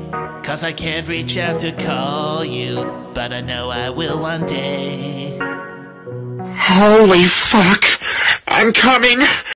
'cause I can't reach out to call you, but I know I will one day. Holy fuck! I'm coming!